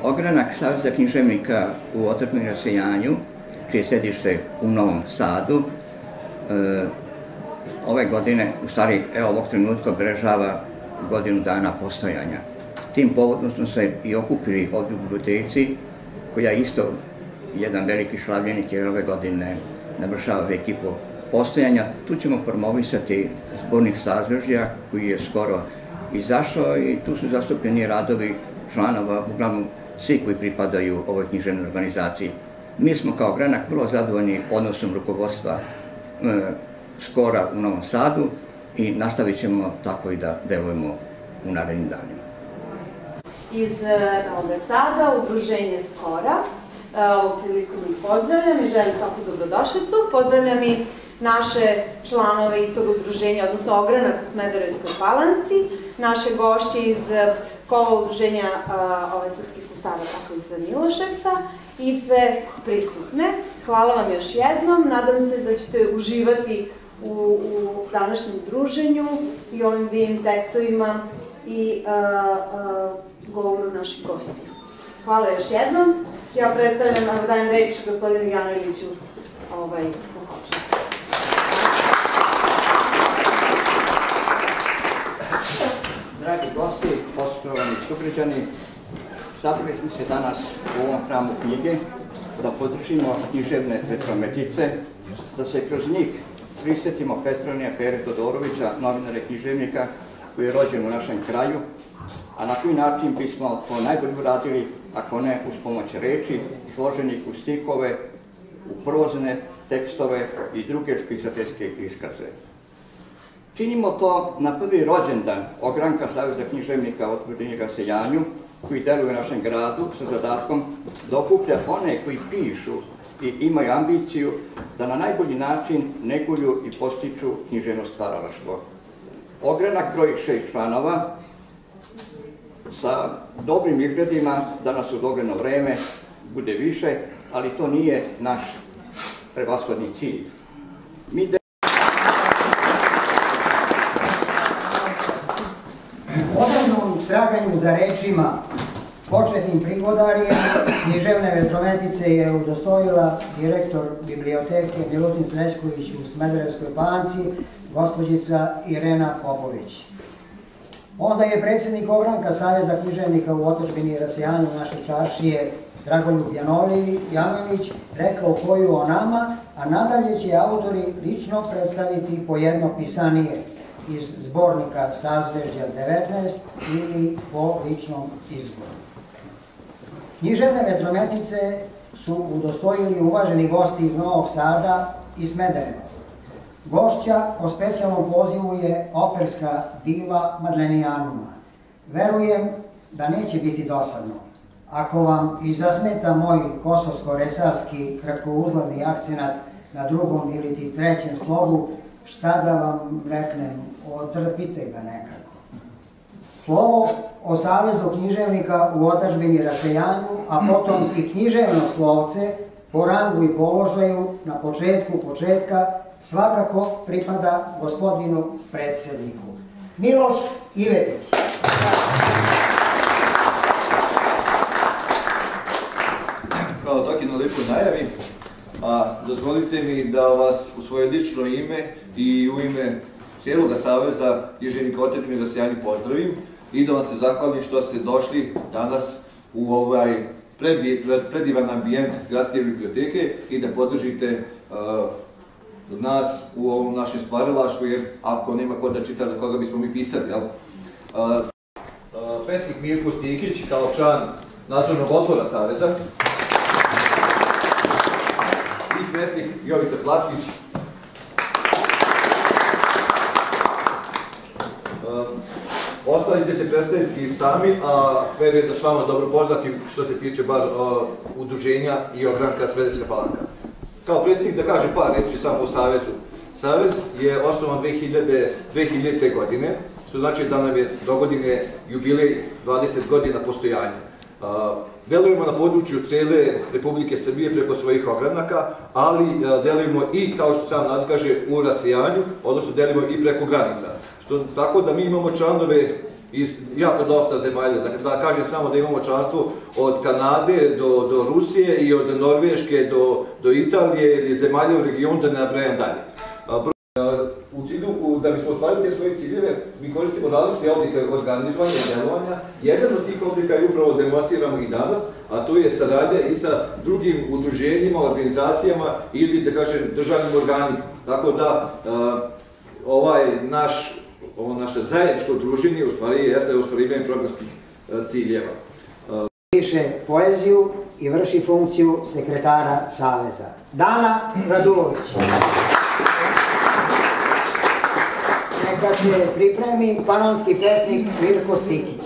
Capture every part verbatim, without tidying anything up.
Ogranak Saveza književnika u otadžbini rasejanju, čije je sedište u Novom Sadu, ove godine, u stvari, evo ovog trenutka obeležava godinu dana postojanja. Tim povodom smo se i okupili ovdje u biblioteci, koja je isto jedan veliki slavljenik jer ove godine navršava vek i po postojanja. Tu ćemo promovisati zbornik Sazvežđa koji je skoro izašao i tu su zastupljeni radovi članova, uglavnom svi koji pripadaju ovoj književnoj organizaciji. Mi smo kao Ogranak vrlo zadovoljni odnosom rukovodstva Skora u Novom Sadu i nastavit ćemo tako i da delujemo u narednim danima. Iz Novog Sada, udruženje Skora, ovom priliku ih pozdravljam i želim takvu dobrodošlicu. Pozdravljam i naše članove iz tog udruženja, odnosno Ogranak u Smederevskoj Palanci, naše gošće iz kova udruženja srpskih sestara, tako iz Miloševca i sve prisutne. Hvala vam još jednom, nadam se da ćete uživati u današnjem druženju i ovim divnim tekstovima i govoru naših gostiju. Hvala još jednom. Ja predstavljam, dajem reč gospodinu Janoviću da počne. Dragi gosti, poštovani sugrađani, sabrali smo se danas u ovom hramu knjige da podržimo književne Petrometice, da se kroz njih prisjetimo Petronija Pere Todorovića, novinara i književnika koji je rođen u našem kraju, a na koji način bismo to najbolje uradili ako ne uz pomoć reči, složenih u stihove, u prozne tekstove i druge spisateljske iskaze. Činimo to na prvi rođendan Ogranka Saveza književnika u otadžbini rasejanju, koji deluje u našem gradu sa zadatkom da okuplja one koji pišu i imaju ambiciju da na najbolji način neguju i postiču književno stvaralaštvo. Ogranak broji šest članova sa dobrim izgledima da nas u dogledno vreme bude više, ali to nije naš prevashodni cilj. Odavnom traganju za rečima početnim prigodarijem književne Petrometice je udostojila direktor biblioteke Milutin Srećković u Smederevskoj Palanci, gospođica Irena Popović. Onda je predsjednik Ogranka Saveza književnika u otadžbini rasejanju naše čaršije Dragoljub Janović rekao koju o nama, a nadalje će autori lično predstaviti po jedno pisanije iz zbornika Sazvežđa devetnaest ili po ličnom izboru. Književne Petrometice su udostojili uvaženi gosti iz Novog Sada i Smedereva. Gošća po specijalnom pozivu je operska diva Madlenijanuma. Verujem da neće biti dosadno. Ako vam i zasmeta moj kosovsko-resarski kratkouzlazni akcenat na drugom ili ti trećem slogu, šta da vam reknem, otrpite ga nekako. Slovo o Savezu književnika u otadžbini rasejanju, a potom i književno slovce po rangu i položaju na početku početka svakako pripada gospodinu predsjedniku. Miloš Ivetić. Hvala tako i na lepoj najavi. Dozvolite mi da vas u svoje lično ime i u ime cijeloga Saveza književnika u otadžbini rasejanju pozdravim i da vam se zahvalim što ste došli danas u ovaj predivan ambijent gradske biblioteke i da podržite nas u ovom našem stvaralaštvu, jer ako nema ko da čita, za koga bismo mi pisali, jel? Pesnik Mirko Stikić kao član nadzornog odbora Saveza i pesnik Jovica Platkić. Ostali će se predstaviti sami, a verujem da s vama dobro poznati što se tiče bar udruženja i Ogranka Smederevska Palanka. Kao predsjednik da kažem par reči samo o Savezu. Savez je osnovan dve hiljadite. godine, što znači da nam je do godine jubilej dvadeset godina postojanja. Delujemo na području cele Republike Srbije preko svojih ogranaka, ali delujemo i, kao što sam naziv kaže, u rasejanju, odnosno delujemo i preko granica. Tako da mi imamo članove iz jako dosta zemalja. Dakle, da kažem samo da imamo članstvo od Kanade do, do Rusije i od Norveške do, do Italije ili zemalja u regionu, da ne nabrajam dalje. U cilju, da bismo ostvarili te svoje ciljeve, mi koristimo različite oblike organizovanja i delovanja. Jedan od tih oblika je upravo demonstriramo i danas, a to je saradnja i sa drugim udruženjima, organizacijama ili, da kažem, državnim organima. Tako da, ovaj naš, ovo naše zajedničko druženje u stvari jeste ostvarivanje programskih ciljeva. Piše poeziju i vrši funkciju sekretara Saveza. Dana Radulović. Neka se pripremi panonski pesnik Mirko Stikić.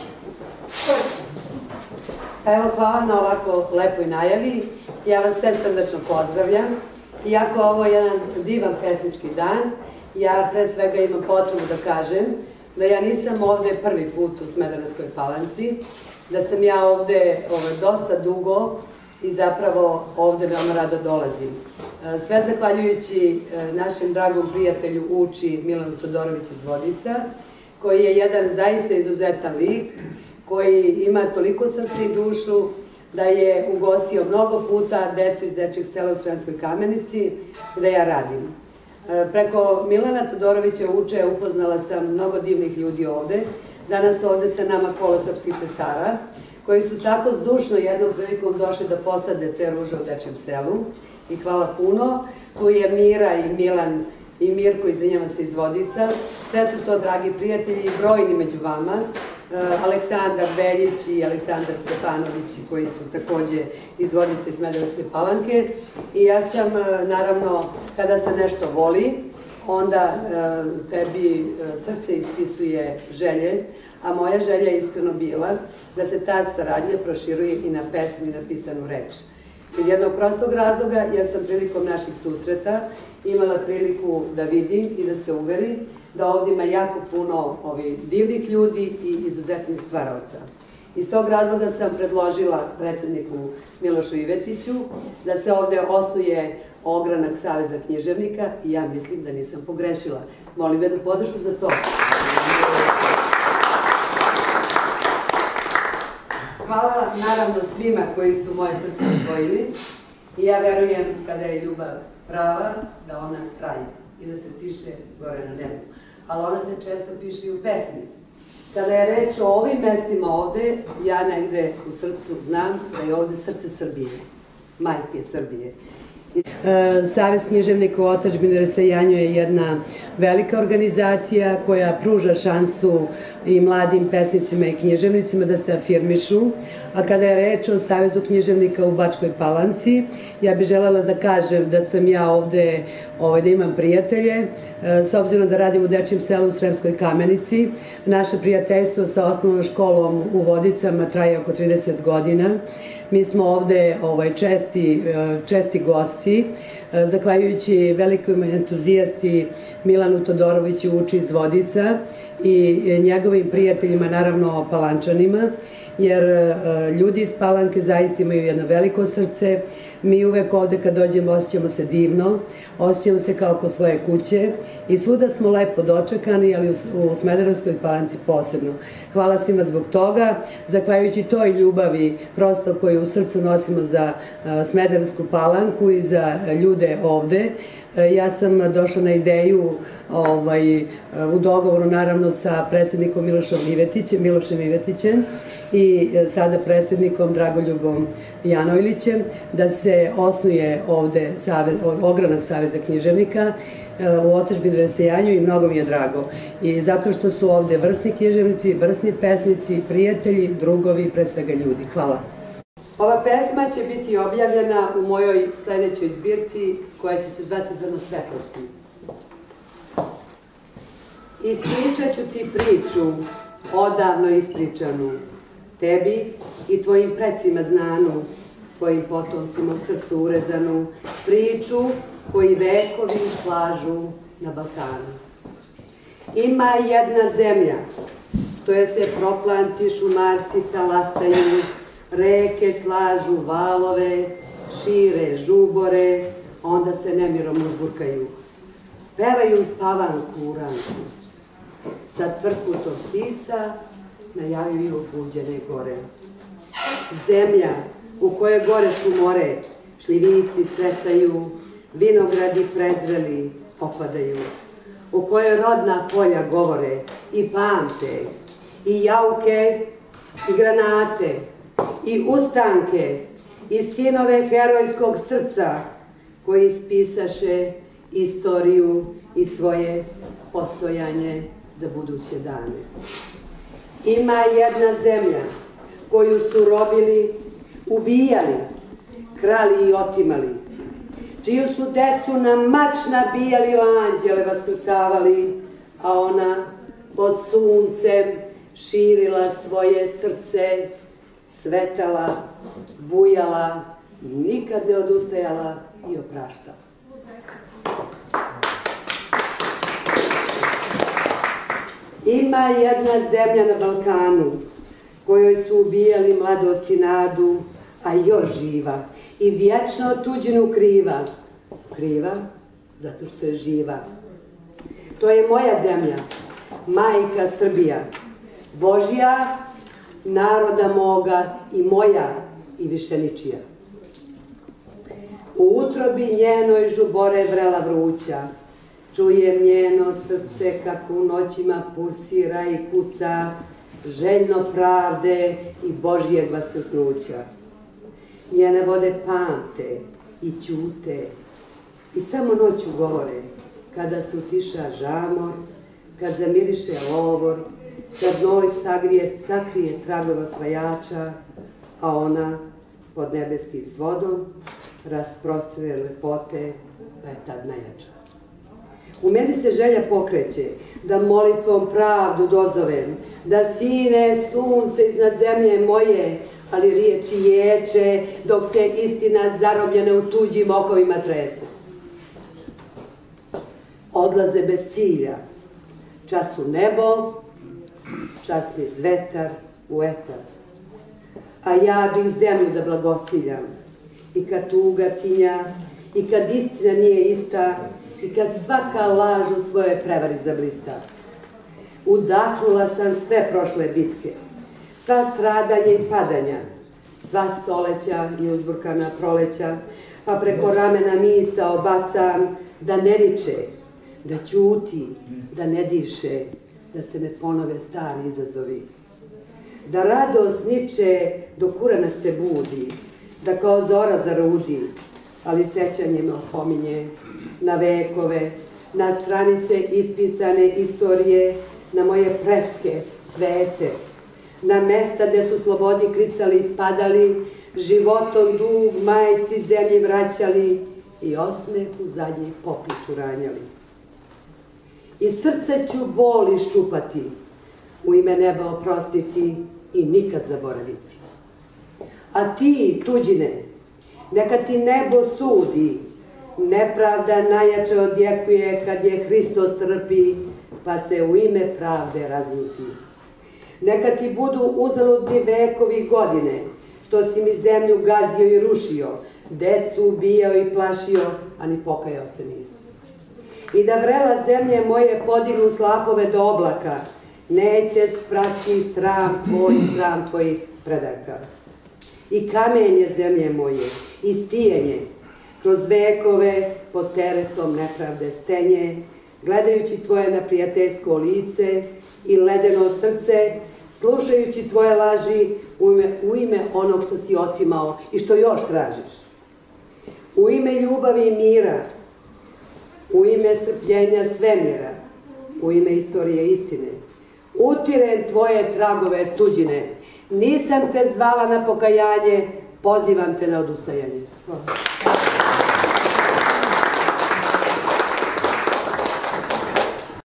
Evo, hvala na ovako lepoj najavi. Ja vas sve srdačno pozdravljam. Iako ovo je jedan divan pesnički dan, ja pre svega imam potrebu da kažem da ja nisam ovde prvi put u Smederevskoj Palanci, da sam ja ovde dosta dugo i zapravo ovde veoma rado dolazim. Sve zahvaljujući našem dragom prijatelju Uči Milanu Todoroviću iz Vodica, koji je jedan zaista izuzetan lik, koji ima toliko srce i dušu da je ugostio mnogo puta decu iz dečjeg sela u Sremskoj Kamenici, gde ja radim. Preko Milana Todorovića Uče upoznala sam mnogo divnih ljudi ovde. Danas ovde sa nama kola srpskih sestara, koji su tako zdušno jednom prilikom došli da posade te ruže u dečjem selu. I hvala puno. Tu je Mira i Milan i Mirko, izvinjavam se, iz Vodica. Sve su to dragi prijatelji i brojni među vama. Aleksandar Beljić i Aleksandar Stefanović, koji su takođe iz Vodice i Smederevske Palanke. I ja sam, naravno, kada se nešto voli, onda tebi srce ispisuje želje, a moja želja je iskreno bila da se ta saradnja proširuje i na pesmu i na pisanu reč. Iz jednog prostog razloga, jer sam prilikom naših susreta imala priliku da vidim i da se uverim da ovdje ima jako puno ovih divnih ljudi i izuzetnih stvaraoca. Iz tog razloga sam predložila predsjedniku Milošu Ivetiću da se ovdje osnuje ogranak Saveza književnika i ja mislim da nisam pogrešila. Molim jednu podršku za to. Hvala naravno svima koji su moje srce osvojili i ja verujem kada je ljubav prava da ona traje i da se piše gore na nebu. Ali ona se često piše i u pesmi. Kada je reč o ovim mestima ovde, ja negde u srcu znam da je ovde srce Srbije, majke Srbije. Savez književnika u otadžbini rasejanju je jedna velika organizacija koja pruža šansu i mladim pesnicima i književnicima da se afirmišu. A kada je reč o Savezu književnika u Bačkoj Palanci, ja bih želela da kažem da sam ja ovde, da imam prijatelje, s obzirom da radim u dečjem selu u Sremskoj Kamenici. Naše prijateljstvo sa osnovnom školom u Vodicama traje oko trideset godina. Mi smo ovde česti gosti, zahvaljujući velikom entuzijasti Milanu Todoroviću Uči iz Vodica i njegovim prijateljima, naravno Palančanima, jer ljudi iz Palanke zaista imaju jedno veliko srce. Mi uvek ovde kad dođemo osjećamo se divno, osjećamo se kao kod svoje kuće i svuda smo lepo dočekani, ali u Smederevskoj Palanci posebno. Hvala svima zbog toga, zahvaljujući toj ljubavi prosto koju u srcu nosimo za Smederevsku Palanku i za ljude ovde. Ja sam došla na ideju u dogovoru naravno sa predsjednikom Milošem Ivetićem i sada predsjednikom Dragoljubom Janojlićem da se osnuje ovde ogranak Saveza književnika u otadžbini rasejanju i mnogo mi je drago. I zato što su ovde vrsni književnici, vrsni pesnici, prijatelji, drugovi, pre svega ljudi. Hvala. Ova pesma će biti objavljena u mojoj sledećoj zbirci koja će se zvati Zrno svetlosti. Ispričat ću ti priču, odavno ispričanu, tebi i tvojim precima znanu, tvojim potomcima u srcu urezanu, priču koji vekovi slažu na Balkanu. Ima jedna zemlja, što je se proplanci, šumarci talasaju, reke slažu valove, šire žubore, onda se nemirom uzburkaju. Pevaju spavanku uranku, sa cvrkutom ptica najavljuju buđene gore. Zemlja u kojoj gore šumore, šljivici cvetaju, vinogradi prezreli opadaju, u kojoj rodna polja govore i pamte, i jauke, i granate, i ustanke, i sinove herojskog srca, koji ispisaše istoriju i svoje postojanje za buduće dane. Ima jedna zemlja koju su robili, ubijali, krali i otimali, čiju su decu na mač nabijali, o anđele vaskrsavali, a ona pod suncem širila svoje srce, cvetala, bujala, nikad ne odustajala i opraštala. Ima jedna zemlja na Balkanu kojoj su ubijali mladost i nadu, a još živa i vječno tuđinu kriva. Kriva zato što je živa. To je moja zemlja, majka Srbija, Božja, naroda moga i moja i više ničija. U utrobi njenoj žubore vrela vruća, čujem njeno srce kako u noćima pulsira i kuca, željno pravde i Božjeg vaskrsnuća. Njene vode pamte i ćute i samo noću govore, kada su tiša žamor, kad zamiriše lovor, kad noj sagrije, sakrije tragova osvajača, a ona pod nebeskim svodom rasprostruje lepote, pa je tad najjača. U meni se želja pokreće, da molitvom pravdu dozovem, da sine sunce iznad zemlje moje, ali riječi ječe, dok se istina zarobljena u tuđim okovima trese. Odlaze bez cilja, čas u nebo, čas niz vetar u etar. A ja bih zemlju da blagosiljam, i kad tuga tinja, i kad istina nije ista, i kad svaka laž u svojoj prevari zablista. Udahnula sam sve prošle bitke, sva stradanja i padanja, sva stoleća i uzburkana proleća, pa preko ramena misao bacam da ne niče, da ćuti, da ne diše, da se ne ponove stari izazovi. Da radost niče dok uranak se budi, da kao zora zarudi, ali sećanje me opominje na vekove, na stranice ispisane istorije, na moje pretke, svete, na mesta gde su slobodi kricali i padali, životom dug majci zemlji vraćali i osmeh u zadnji pokliču ranjali. I srce ću bol iščupati, u ime neba oprostiti i nikad zaboraviti. A ti, tuđine, neka ti nebo sudi, nepravda najjače odjekuje kad je Hristos trpi, pa se u ime pravde razljuti. Neka ti budu uzaludni vekovi godine, što si mi zemlju gazio i rušio, decu ubijao i plašio, a ni pokajao se nisi. I da vrela zemlje moje podignu slapove do oblaka, neće sprati sram tvoj, sram tvojih predaka. I kamenje zemlje moje, i stijenje, kroz vekove pod teretom nepravde stenje, gledajući tvoje neprijateljsko lice i ledeno srce, slušajući tvoje laži u ime, u ime onog što si otimao i što još tražiš. U ime ljubavi i mira, u ime strpljenja svemira, u ime istorije istine, utirem tvoje tragove tuđine, nisam te zvala na pokajanje, pozivam te na odustajanje. Hvala.